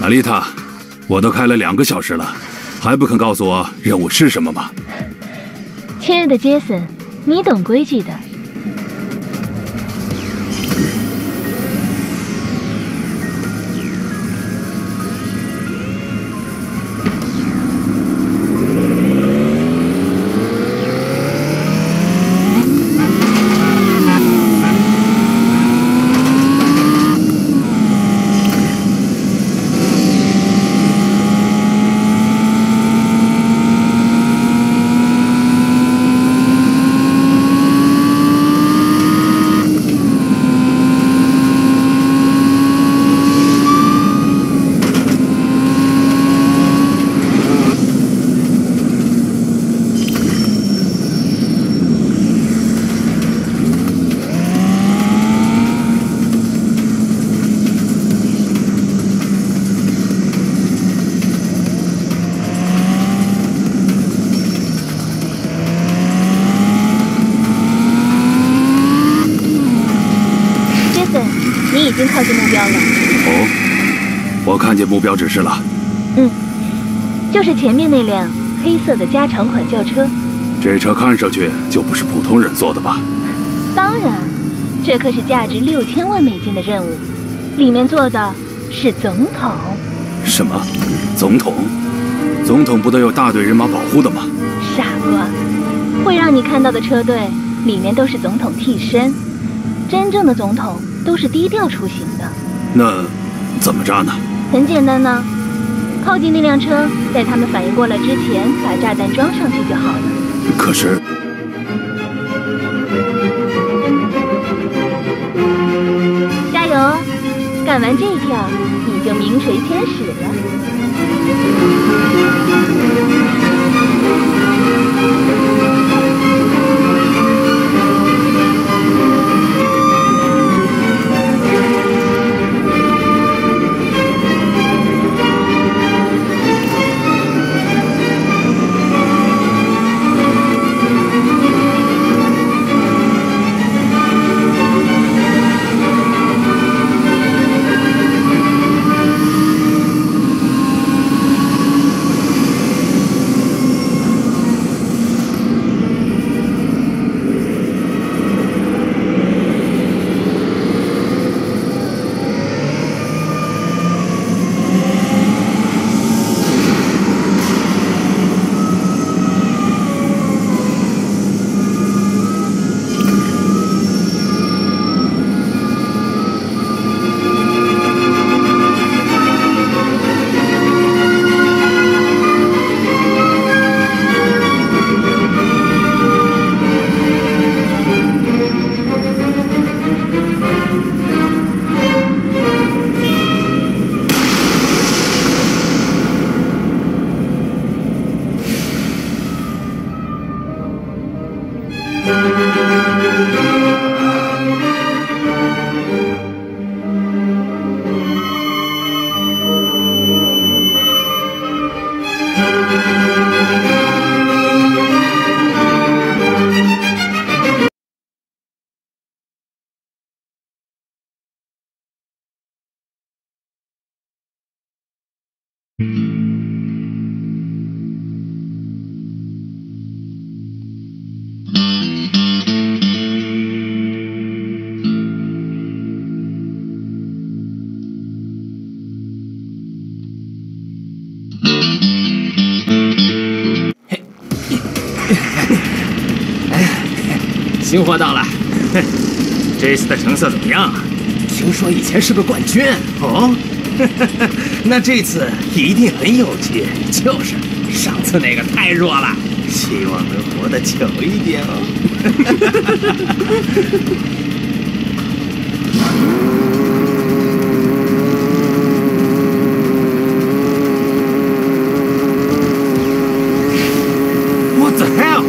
娜丽塔，我都开了2个小时了，还不肯告诉我任务是什么吗？ 亲爱的杰森，你懂规矩的。你已经靠近目标了。 哦，我看见目标指示了。 就是前面那辆黑色的加长款轿车。 这车看上去就不是普通人坐的吧？ 当然，这可是价值6000万美金的任务，里面坐的是总统。 什么？总统？总统不都有大队人马保护的吗？ 傻瓜，会让你看到的车队里面都是总统替身，真正的总统都是低调出行的。 那怎么炸呢？ 很简单呢，靠近那辆车，在他们反应过来之前把炸弹装上去就好了。 可是， 加油！干完这一跳，你就名垂千史了。 新货到了，这次的成色怎么样？ 听说以前是个冠军哦， 那这次一定很有趣。 就是上次那个太弱了， 希望能活得久一点哦。 What the hell？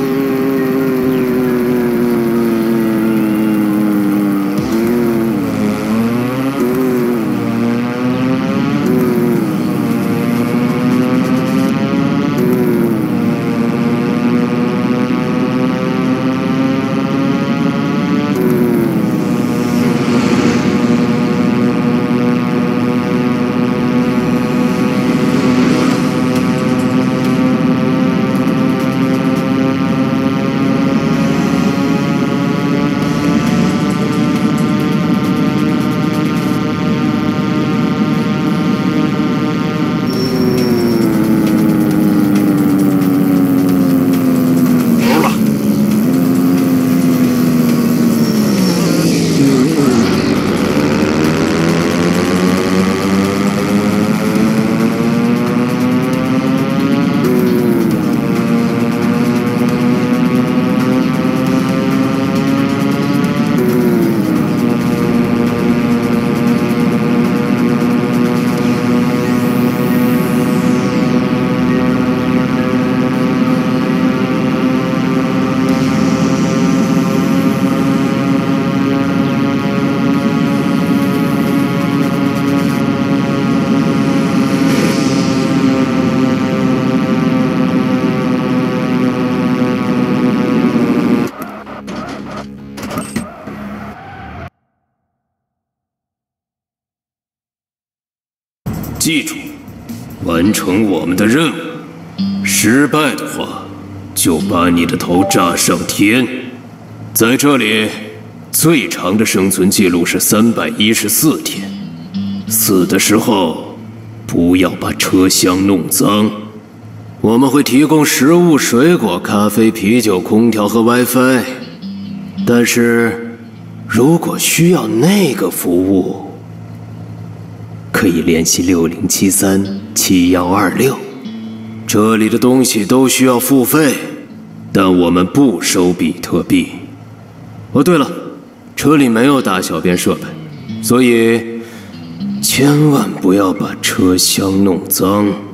记住，完成我们的任务。失败的话，就把你的头炸上天。在这里，最长的生存记录是314天。死的时候，不要把车厢弄脏。我们会提供食物、水果、咖啡、啤酒、空调和 WiFi。但是，如果需要那个服务，可以联系60737126。这里的东西都需要付费，但我们不收比特币。哦，对了，车里没有大小便设备，所以千万不要把车厢弄脏。